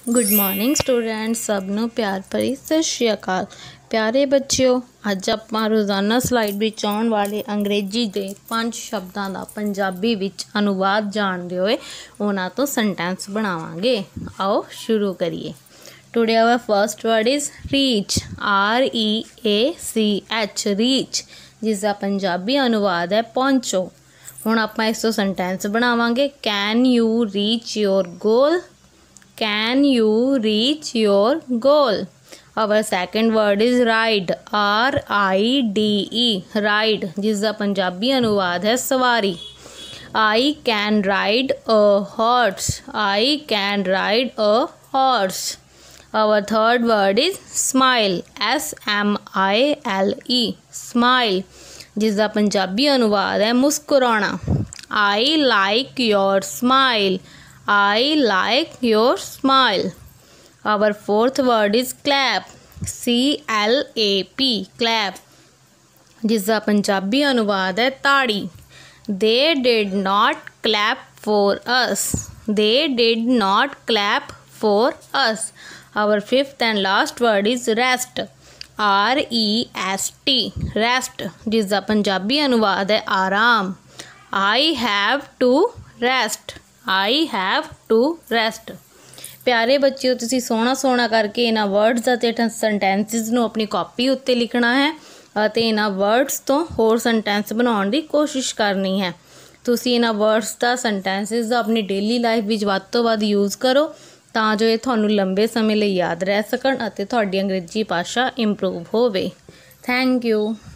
Good morning students, सब नूं प्यार भरी सत श्री अकाल। प्यारे बच्चों, अज आपां रोज़ाना स्लाइड विच आउण वाले अंग्रेजी के 5 शब्दों का पंजाबी विच अनुवाद जानते हुए उन्हां तो सेंटेंस बनावांगे। आओ शुरू करिए। Today our first word is reach, REACH, reach, जिसका पंजाबी अनुवाद है पहुँचो। हुण आपां इस तो सेंटेंस बनावांगे। Can you reach your goal? Can you reach your goal? Our second word is ride, RIDE, ride, जिसका पंजाबी अनुवाद है सवारी। I can ride a horse, I can ride a horse. Our third word is smile, SMILE, smile, जिसका पंजाबी अनुवाद है मुस्कुराना। I like your smile, I like your smile. Our fourth word is clap, CLAP, clap, जिसका पंजाबी अनुवाद है ताड़ी। They did not clap for us, they did not clap for us. Our fifth and last word is rest, REST, rest, जिसका पंजाबी अनुवाद है आराम। I have to rest, I have to rest. प्यारे बच्चों, तुसी सोहना सोहना करके इन्हां वर्ड्स ਅਤੇ सेंटेंसिस ਨੂੰ अपनी कॉपी उत्ते लिखना है ਅਤੇ इन्हां वर्ड्स तो होर सेंटेंस बनाउण ਦੀ कोशिश करनी है। तुसी इन्हां वर्ड्स ਦਾ सेंटेंसिस ਦਾ अपनी डेली लाइफ ਵਿੱਚ ਵੱਧ ਤੋਂ ਵੱਧ यूज़ करो ਤਾਂ ਜੋ ਇਹ ਤੁਹਾਨੂੰ ਲੰਬੇ ਸਮੇਂ ਲਈ ਯਾਦ ਰਹਿ ਸਕਣ ਅਤੇ ਤੁਹਾਡੀ ਅੰਗਰੇਜ਼ੀ ਭਾਸ਼ਾ ਇੰਪਰੂਵ ਹੋਵੇ। Thank you.